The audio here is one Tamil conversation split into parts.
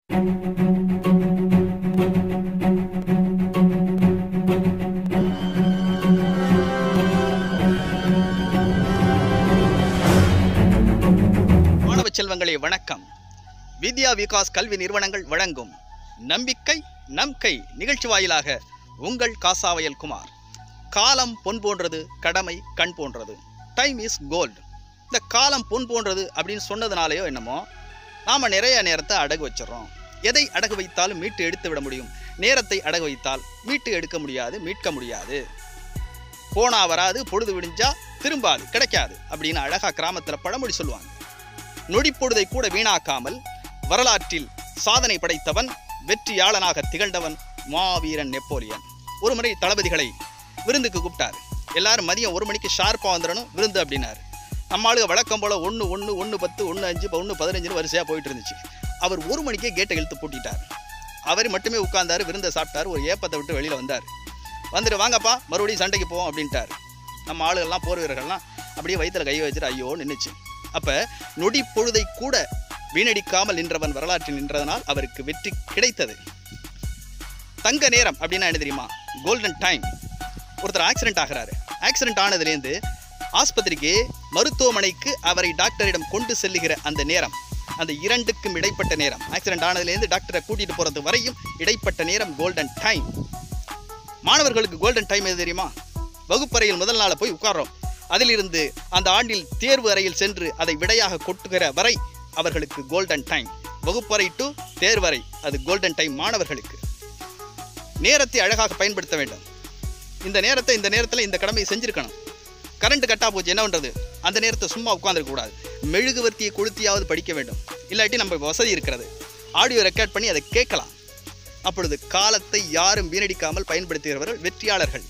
மாணவ செல்வங்களே வணக்கம். வித்யா விகாஸ் கல்வி நிறுவனங்கள் வழங்கும் நம்பிக்கை நம் கை நிகழ்ச்சி வாயிலாக உங்கள் காசாவயல் குமார். காலம் பொன் போன்றது, கடமை கண் போன்றது. Time is gold. இந்த காலம் பொன் போன்றது அப்படின்னு சொன்னதுனாலேயோ என்னமோ நாம் நிறைய நேரத்தை அடகு வச்சிடறோம். எதை அடகு வைத்தாலும் மீட்டு எடுத்து விட முடியும். நேரத்தை அடகு வைத்தால் மீட்டு எடுக்க முடியாது, மீட்க முடியாது. போனா வராது, பொழுது விடிஞ்சா திரும்பாது, கிடைக்காது அப்படின்னு அழகா கிராமத்தில் பழமொழி சொல்லுவாங்க. நொடிப்பொழுதை கூட வீணாக்காமல் வரலாற்றில் சாதனை படைத்தவன், வெற்றியாளனாக திகழ்ந்தவன் மாவீரன் நெப்போலியன். ஒரு முறை தளபதிகளை விருந்துக்கு கூப்பிட்டார். எல்லாரும் மதியம் 1 மணிக்கு ஷார்ப்பாக வந்துடணும் விருந்து அப்படின்னாரு. நம்ம ஆளுக வழக்கம் போல் 1, 1, 1, 10, 1, 5, 1, 15 வரிசையாக போயிட்டு இருந்துச்சு. அவர் 1 மணிக்கே கேட்டை இழுத்து பூட்டிட்டார். அவர் மட்டுமே உட்கார்ந்தார், விருந்தை சாப்பிட்டார், ஒரு ஏப்பத்தை விட்டு வெளியில் வந்தார். வந்துட்டு வாங்கப்பா மறுபடியும் சண்டைக்கு போவோம் அப்படின்ட்டார். நம்ம ஆளுகள்லாம் போர் வீரர்கள்லாம் அப்படியே வயிற்றில் கை வச்சுட்டு ஐயோ நின்றுச்சு. அப்போ நொடி பொழுதை கூட வீணடிக்காமல் நின்றவன் வரலாற்றில் நின்றதனால் அவருக்கு வெற்றி கிடைத்தது. தங்க நேரம் அப்படின்னா என்ன தெரியுமா? Golden time. ஒருத்தர் ஆக்சிடென்ட் ஆகிறாரு. ஆக்சிடென்ட் ஆனதுலேருந்து ஆஸ்பத்திரிக்கு, மருத்துவமனைக்கு அவரை டாக்டரிடம் கொண்டு செல்லுகிற அந்த நேரம், அந்த இரண்டுக்கும் இடைப்பட்ட நேரம், ஆக்சிடென்ட் ஆனதுலேருந்து டாக்டரை கூட்டிகிட்டு போகிறது வரையும் இடைப்பட்ட நேரம் கோல்டன் டைம். மாணவர்களுக்கு கோல்டன் டைம் எது தெரியுமா? வகுப்பறையில் முதல் நாளை போய் உட்கார்றோம். அதிலிருந்து அந்த ஆண்டில் தேர்வு அறையில் சென்று அதை விடையாக கொட்டுகிற வரை அவர்களுக்கு கோல்டன் டைம். வகுப்பறை டு தேர்வறை அது கோல்டன் டைம் மாணவர்களுக்கு. நேரத்தை அழகாக பயன்படுத்த வேண்டும். இந்த நேரத்தில் இந்த கடமையை செஞ்சுருக்கணும். கரண்ட் கட்டா போச்சு, என்ன பண்ணுறது? அந்த நேரத்தை சும்மா உட்காந்துருக்கக்கூடாது. மெழுகுவர்த்தியை கொளுத்தியாவது படிக்க வேண்டும். இல்லாட்டி நம்ம வசதி இருக்கிறது, ஆடியோ ரெக்கார்ட் பண்ணி அதை கேட்கலாம். அப்பொழுது காலத்தை யாரும் வீணடிக்காமல் பயன்படுத்துகிறவர்கள் வெற்றியாளர்கள்.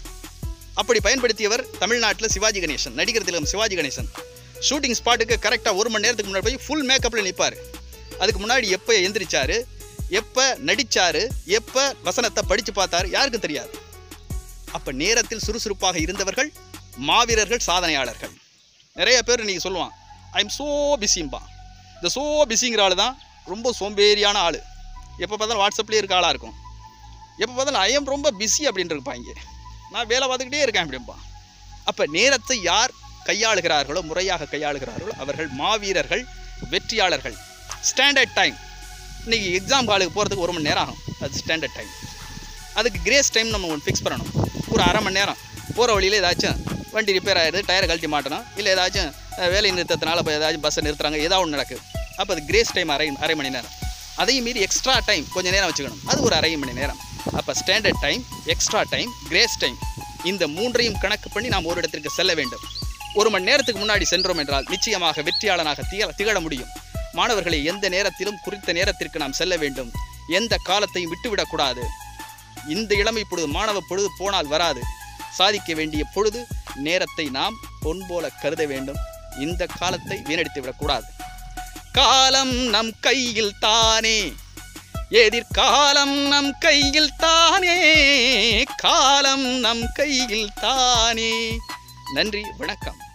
அப்படி பயன்படுத்தியவர் தமிழ்நாட்டில் சிவாஜி கணேசன், நடிகர் திலகம் சிவாஜி கணேசன். ஷூட்டிங் ஸ்பாட்டுக்கு கரெக்டாக 1 மணி நேரத்துக்கு முன்னாடி போய் ஃபுல் மேக்கப்பில் நிற்பார். அதுக்கு முன்னாடி எப்போ எந்திரிச்சார், எப்போ நடித்தார், எப்போ வசனத்தை படித்து பார்த்தார் யாருக்கும் தெரியாது. அப்போ நேரத்தில் சுறுசுறுப்பாக இருந்தவர்கள் மாவீரர்கள், சாதனையாளர்கள். நிறைய பேர் இன்றைக்கி சொல்லுவான் ஐ எம் ஸோ பிஸிம்பா. இந்த ஸோ பிஸிங்கிற ஆள் தான் ரொம்ப சோம்பேறியான ஆள். எப்போ பார்த்தாலும் வாட்ஸ்அப்லேயே இருக்க ஆளாக இருக்கும். எப்போ பார்த்தாலும் ஐ எம் ரொம்ப பிஸி அப்படின்ட்டு இருப்பாங்க. நான் வேலை பார்த்துக்கிட்டே இருக்கேன் அப்படின்பா. அப்போ நேரத்தை யார் கையாளுகிறார்களோ, முறையாக கையாளுகிறார்களோ அவர்கள் மாவீரர்கள், வெற்றியாளர்கள். Standard time. இன்றைக்கி எக்ஸாம் ஹாலுக்கு போகிறதுக்கு 1 மணி நேரம் ஆகும், அது ஸ்டாண்டர்ட் டைம். அதுக்கு கிரேஸ் டைம் நம்ம ஒன்று ஃபிக்ஸ் பண்ணணும். ஒரு அரை மணி நேரம் போகிற வழியில் ஏதாச்சும் வண்டி ரிப்பேர் ஆகிடுது, டயரை கழட்டி மாட்டணும், இல்லை ஏதாச்சும் வேலை நிறுத்தத்தினால இப்போ ஏதாச்சும் பஸ்ஸை நிறுத்துறாங்க, ஏதாவது ஒன்று நடக்குது. அப்போ அது கிரேஸ் டைம் அரை மணி நேரம். அதையும் மீறி எக்ஸ்ட்ரா டைம் கொஞ்சம் நேரம் வச்சுக்கணும், அது ஒரு அரை மணி நேரம். அப்போ standard time, extra time, grace time, இந்த 3ஐயும் கணக்கு பண்ணி நாம் ஒரு இடத்திற்கு செல்ல வேண்டும். 1 மணி நேரத்துக்கு முன்னாடி சென்றோம் என்றால் நிச்சயமாக வெற்றியாளனாக திகழ முடியும். மாணவர்களை எந்த நேரத்திலும் குறித்த நேரத்திற்கு நாம் செல்ல வேண்டும். எந்த காலத்தையும் விட்டுவிடக்கூடாது. இந்த இளமை பொழுது, மாணவ பொழுது போனால் வராது. சாதிக்க வேண்டிய பொழுது நேரத்தை நாம் பொன் போல கருத வேண்டும். இந்த காலத்தை வீணடித்து விடக்கூடாது. காலம் நம் கையில் தானே, எதிர்காலம் நம் கையில் தானே, காலம் நம் கையில் தானே. நன்றி, வணக்கம்.